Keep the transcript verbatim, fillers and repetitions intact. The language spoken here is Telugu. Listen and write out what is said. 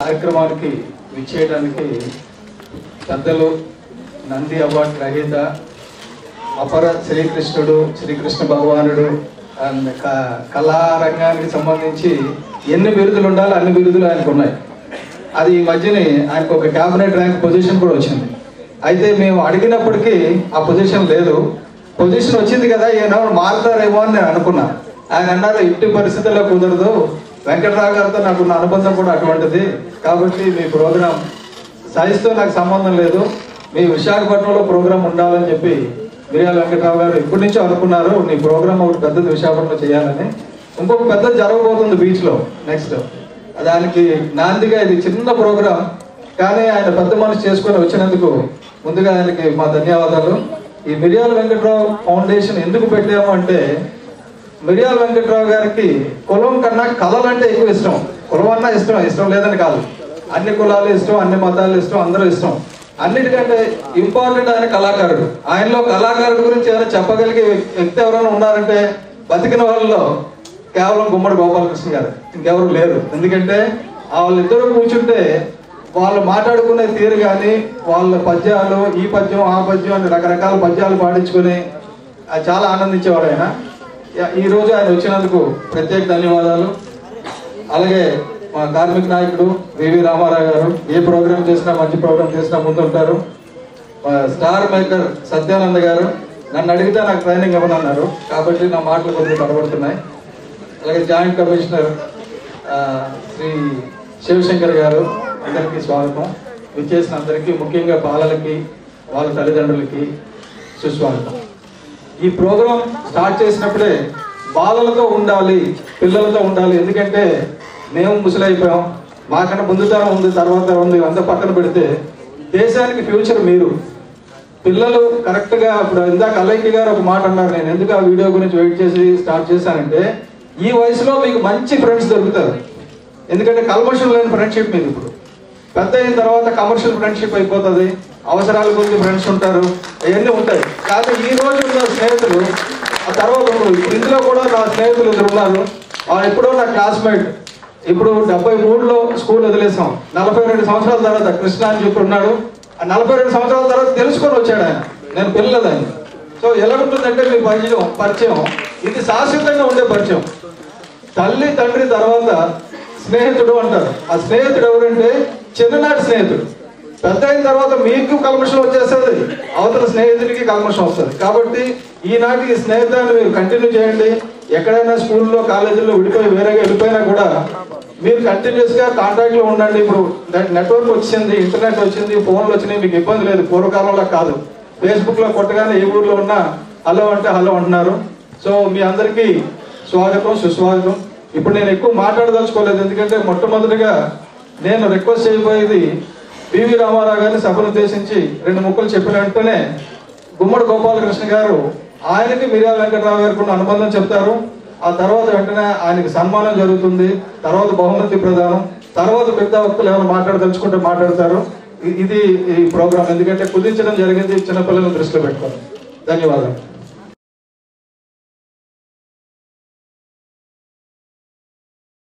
కార్యక్రమానికి విచ్చేయడానికి పెద్దలు నంది అవార్డు గ్రహీత అపర శ్రీకృష్ణుడు శ్రీకృష్ణ భగవానుడు అండ్ కళారంగానికి సంబంధించి ఎన్ని బిరుదులు ఉండాలో అన్ని బిరుదులు ఆయనకు ఉన్నాయి. అది ఈ మధ్యనే ఆయనకు ఒక క్యాబినెట్ ర్యాంక్ పొజిషన్ కూడా వచ్చింది. అయితే మేము అడిగినప్పటికీ ఆ పొజిషన్ లేదు. పొజిషన్ వచ్చింది కదా, ఏమన్నా మారుతారేమో అని నేను అనుకున్నా. ఆయన అన్నారు, ఇంటి పరిస్థితుల్లో కుదరదు, వెంకటరావు గారితో నాకున్న అనుబంధం కూడా అటువంటిది, కాబట్టి మీ ప్రోగ్రాం సైజ్తో నాకు సంబంధం లేదు, మీ విశాఖపట్నంలో ప్రోగ్రాం ఉండాలని చెప్పి మిరియాల వెంకటరావు గారు ఇప్పటి నుంచో అనుకున్నారు. నీ ప్రోగ్రామ్ ఒకటి పెద్దది విశాఖపట్నంలో చేయాలని. ఇంకొక పెద్దది జరగబోతుంది బీచ్లో నెక్స్ట్. దానికి నాందిగా ఇది చిన్న ప్రోగ్రాం, కానీ ఆయన పెద్ద మనసు చేసుకొని వచ్చినందుకు ముందుగా ఆయనకి మా ధన్యవాదాలు. ఈ మిరియాల వెంకటరావు ఫౌండేషన్ ఎందుకు పెట్టాము అంటే, మిరియాల వెంకటరావు గారికి కులం కన్నా కళలు అంటే ఎక్కువ ఇష్టం. కులం అన్నా ఇష్టం, ఇష్టం లేదని కాదు, అన్ని కులాలు ఇష్టం, అన్ని మతాలు ఇష్టం, అందరూ ఇష్టం. అన్నిటికంటే ఇంపార్టెంట్ ఆయన కళాకారుడు. ఆయనలో కళాకారుడు గురించి ఏమైనా చెప్పగలిగే వ్యక్తి ఎవరైనా ఉన్నారంటే బతికిన వాళ్ళలో కేవలం గుమ్మడి గోపాలకృష్ణ గారు, ఇంకెవరు లేరు. ఎందుకంటే వాళ్ళిద్దరూ కూర్చుంటే వాళ్ళు మాట్లాడుకునే తీరు కానీ, వాళ్ళ పద్యాలు ఈ పద్యం ఆ పద్యం అని రకరకాల పద్యాలు పాడించుకుని చాలా ఆనందించేవాడు ఆయన. ఈరోజు ఆయన వచ్చినందుకు ప్రత్యేక ధన్యవాదాలు. అలాగే మా కార్మిక నాయకుడు వివి రామారావు గారు ఏ ప్రోగ్రాం చేసినా మంచి ప్రోగ్రాం చేసినా ముందుంటారు. స్టార్ మేకర్ సత్యానంద గారు నన్ను అడిగితే నాకు ట్రైనింగ్ ఇవ్వనన్నారు, కాబట్టి నా మాటలు కొద్దిగా తడబడుతున్నాయి. అలాగే జాయింట్ కమిషనర్ శ్రీ శివశంకర్ గారు, అందరికీ స్వాగతం. విచ్చేసిన అందరికీ, ముఖ్యంగా బాలలకి వాళ్ళ తల్లిదండ్రులకి సుస్వాగతం. ఈ ప్రోగ్రాం స్టార్ట్ చేసినప్పుడే బాలలతో ఉండాలి, పిల్లలతో ఉండాలి. ఎందుకంటే మేము ముసలైపోయాం, మాకన్నా ముందు తరం ఉంది, తర్వాత ఉంది, అంత పక్కన పెడితే దేశానికి ఫ్యూచర్ మీరు. పిల్లలు కరెక్ట్గా ఇప్పుడు ఇందాక అలైకి గారు ఒక మాట అన్నారు, నేను ఎందుకు ఆ వీడియో గురించి వెయిట్ చేసి స్టార్ట్ చేశానంటే, ఈ వయసులో మీకు మంచి ఫ్రెండ్స్ దొరుకుతారు. ఎందుకంటే కల్మషం లేని ఫ్రెండ్షిప్ మీకు. ఇప్పుడు పెద్ద అయిన తర్వాత కమర్షియల్ ఫ్రెండ్షిప్ అయిపోతుంది, అవసరాల గురించి ఫ్రెండ్స్ ఉంటారు, అవన్నీ ఉంటాయి. కానీ ఈ రోజు ఉన్న స్నేహితులు ఆ తర్వాత ఇప్పుడు ఇందులో కూడా నా స్నేహితులు ఇద్దరు ఉన్నారు. ఎప్పుడో నా క్లాస్మేట్, ఇప్పుడు డెబ్బై మూడులో స్కూల్ వదిలేసాం, నలభై రెండు సంవత్సరాల తర్వాత కృష్ణ అని చెప్పి ఉన్నాడు. ఆ నలభై రెండు సంవత్సరాల తర్వాత తెలుసుకొని వచ్చాడు ఆయన, నేను పిల్లలని. సో ఎలా ఉంటుందంటే మీ పరిచయం పరిచయం ఇది శాశ్వతంగా ఉండే పరిచయం. తల్లి తండ్రి తర్వాత స్నేహితుడు అంటారు. ఆ స్నేహితుడు ఎవరంటే చిన్ననాటి స్నేహితుడు. పెద్ద అయిన తర్వాత మీకు కల్మషం వచ్చేస్తుంది, అవతల స్నేహితుడికి కల్మషం వస్తుంది. కాబట్టి ఈనాటి ఈ స్నేహితాన్ని మీరు కంటిన్యూ చేయండి. ఎక్కడైనా స్కూల్లో కాలేజీల్లో విడిపోయి వేరేగా వెళ్ళిపోయినా కూడా మీరు కంటిన్యూస్గా కాంటాక్ట్లో ఉండండి. ఇప్పుడు నెట్వర్క్ వచ్చింది, ఇంటర్నెట్ వచ్చింది, ఫోన్లు వచ్చినాయి, మీకు ఇబ్బంది లేదు. పూర్వకాలంలో కాదు, ఫేస్బుక్లో కొట్టగానే ఏ ఊర్లో ఉన్నా హలో అంటే హలో అంటున్నారు. సో మీ అందరికీ స్వాగతం, సుస్వాగతం. ఇప్పుడు నేను ఎక్కువ మాట్లాడదలుచుకోలేదు, ఎందుకంటే మొట్టమొదటిగా నేను రిక్వెస్ట్ చేయబోయేది పివి రామారావు గారిని సభను ఉద్దేశించి రెండు ముక్కలు చెప్పిన వెంటనే గుమ్మడి గోపాలకృష్ణ గారు ఆయనకి మిరియాల వెంకటరావు గారికి ఉన్న అనుబంధం చెప్తారు. ఆ తర్వాత వెంటనే ఆయనకి సన్మానం జరుగుతుంది, తర్వాత బహుమతి ప్రదానం, తర్వాత పెద్ద వక్తులు ఏమైనా మాట్లాడదలుచుకుంటే మాట్లాడతారు. ఇది ఈ ప్రోగ్రాం ఎందుకంటే కుదించడం జరిగింది చిన్నపిల్లలను దృష్టిలో పెట్టుకోవాలి. ధన్యవాదాలు.